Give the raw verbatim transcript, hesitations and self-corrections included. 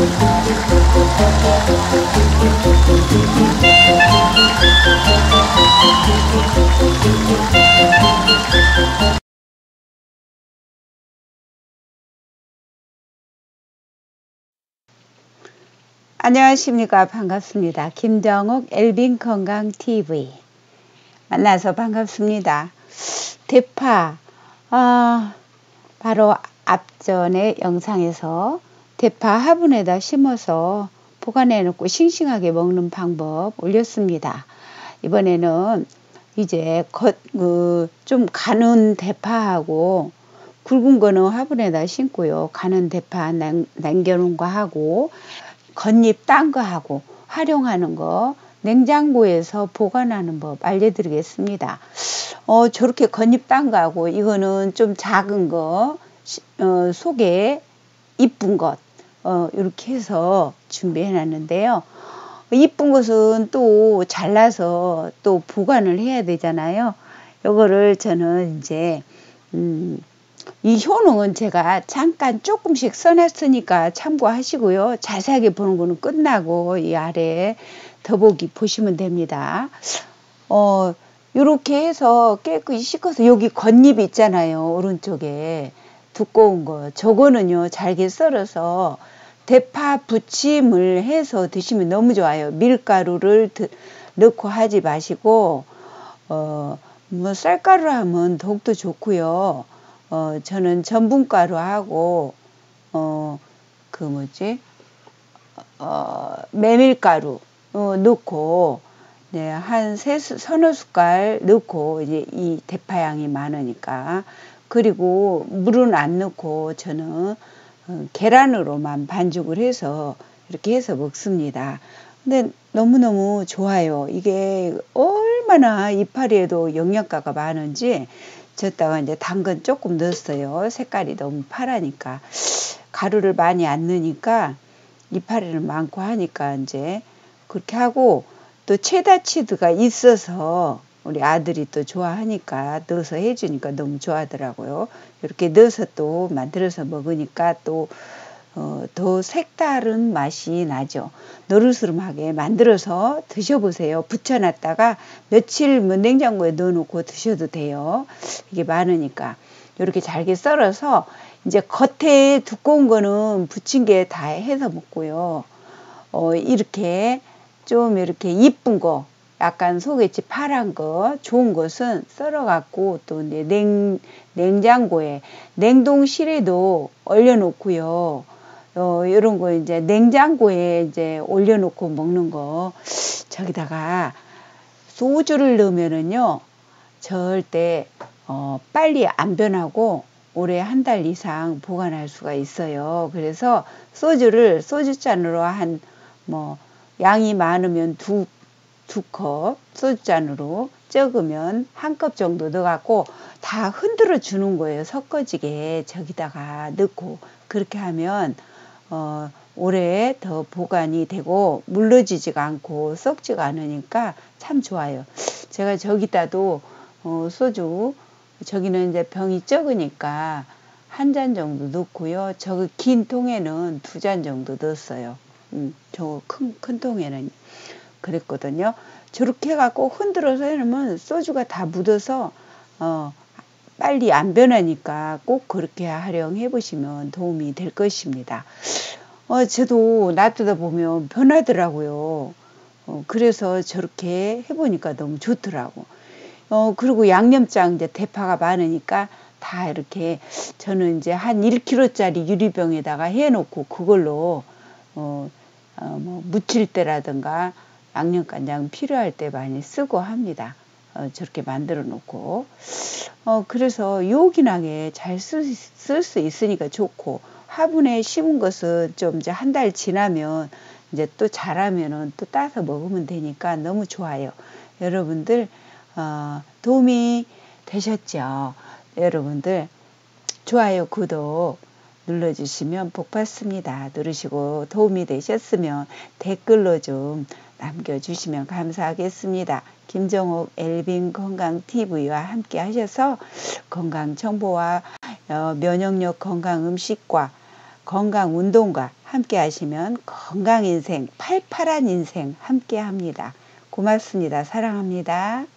안녕하십니까. 반갑습니다. 김정옥 엘빈 건강 티비 만나서 반갑습니다. 대파, 아, 바로 앞전에 영상에서 대파 화분에다 심어서 보관해 놓고 싱싱하게 먹는 방법 올렸습니다. 이번에는 이제 겉, 그, 좀 가는 대파하고 굵은 거는 화분에다 심고요. 가는 대파 남, 남겨놓은 거 하고 겉잎 딴 거 하고 활용하는 거 냉장고에서 보관하는 법 알려드리겠습니다. 어, 저렇게 겉잎 딴 거 하고 이거는 좀 작은 거 어, 속에 이쁜 것 어, 이렇게 해서 준비해 놨는데요. 이쁜 것은 또 잘라서 또 보관을 해야 되잖아요. 요거를 저는 이제 음, 이 효능은 제가 잠깐 조금씩 써놨으니까 참고하시고요. 자세하게 보는 거는 끝나고 이 아래에 더보기 보시면 됩니다. 어, 요렇게 해서 깨끗이 씻어서 여기 겉잎 있잖아요. 오른쪽에 두꺼운 거. 저거는요, 잘게 썰어서 대파 부침을 해서 드시면 너무 좋아요. 밀가루를 드, 넣고 하지 마시고, 어, 뭐 쌀가루 하면 더욱더 좋고요. 어, 저는 전분가루하고, 어, 그 뭐지, 어, 메밀가루, 어, 넣고, 네, 한 세, 서너 숟갈 넣고, 이제 이 대파향이 많으니까. 그리고 물은 안 넣고, 저는 어, 계란으로만 반죽을 해서, 이렇게 해서 먹습니다. 근데 너무너무 좋아요. 이게 얼마나 이파리에도 영양가가 많은지, 졌다가 이제 당근 조금 넣었어요. 색깔이 너무 파라니까. 가루를 많이 안 넣으니까 이파리는 많고 하니까 이제 그렇게 하고 또 체다 치즈가 있어서 우리 아들이 또 좋아하니까 넣어서 해주니까 너무 좋아하더라고요. 이렇게 넣어서 또 만들어서 먹으니까 또 어, 더 색다른 맛이 나죠. 노르스름하게 만들어서 드셔보세요. 붙여놨다가 며칠 뭐 냉장고에 넣어놓고 드셔도 돼요. 이게 많으니까. 이렇게 잘게 썰어서 이제 겉에 두꺼운 거는 부친 게 다 해서 먹고요. 어, 이렇게 좀 이렇게 이쁜 거, 약간 속에치 파란 거, 좋은 것은 썰어갖고 또 이제 냉, 냉장고에, 냉동실에도 얼려놓고요. 어, 이런 거 이제 냉장고에 이제 올려놓고 먹는 거, 저기다가 소주를 넣으면은요, 절대, 어, 빨리 안 변하고, 올해 한 달 이상 보관할 수가 있어요. 그래서 소주를 소주잔으로 한, 뭐, 양이 많으면 두, 두 컵, 소주잔으로 적으면 한 컵 정도 넣어갖고 다 흔들어 주는 거예요. 섞어지게 저기다가 넣고, 그렇게 하면, 어, 오래 더 보관이 되고 물러지지가 않고 썩지가 않으니까 참 좋아요. 제가 저기다도 어, 소주, 저기는 이제 병이 적으니까 한 잔 정도 넣고요. 저 긴 통에는 두 잔 정도 넣었어요. 음, 저 큰, 큰 통에는 그랬거든요. 저렇게 해갖고 흔들어서 해놓으면 소주가 다 묻어서 어, 빨리 안 변하니까 꼭 그렇게 활용해 보시면 도움이 될 것입니다. 어, 저도 놔두다 보면 변하더라고요. 어, 그래서 저렇게 해보니까 너무 좋더라고. 어, 그리고 양념장 이제 대파가 많으니까 다 이렇게 저는 이제 한 일 킬로그램짜리 유리병에다가 해놓고 그걸로 어, 어, 뭐 무칠 때라든가 양념간장 필요할 때 많이 쓰고 합니다. 어, 저렇게 만들어 놓고 어, 그래서 요긴하게 잘 쓸 수 있으니까 좋고 화분에 심은 것은 좀 이제 한 달 지나면 이제 또 자라면은 또 따서 먹으면 되니까 너무 좋아요. 여러분들 어, 도움이 되셨죠? 여러분들 좋아요, 구독 눌러주시면 복 받습니다. 누르시고 도움이 되셨으면 댓글로 좀 남겨주시면 감사하겠습니다. 김정옥 엘빈 건강 티비와 함께 하셔서 건강 정보와 어, 면역력 건강 음식과 건강 운동과 함께 하시면 건강 인생, 팔팔한 인생 함께 합니다. 고맙습니다. 사랑합니다.